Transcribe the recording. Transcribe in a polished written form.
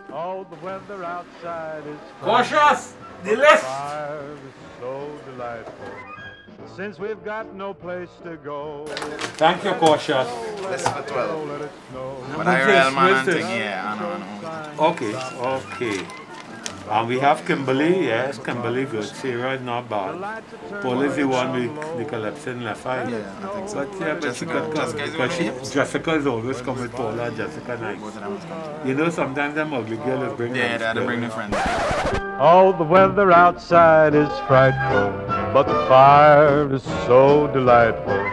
Oh, the weather outside is Cautious! The lift! fire is so delightful. Since we've got no place to go. Thank you, Cautious. Listen for 12. Let it snow. But I real man and Listen. thing, yeah, I know. Okay, okay. And we have Kimberly, yes, Kimberly good. Sarah is not bad. Paul is the one with the collapsing left eye. Yeah, I think so. But yeah, but she Jessica. could come Jessica is because with me? Jessica is always coming with Paula and Jessica nice. Both of them is coming. You know, sometimes them ugly girls bring Yeah, nice they had to girls. bring their friends. Oh, the weather outside is frightful, but the fire is so delightful.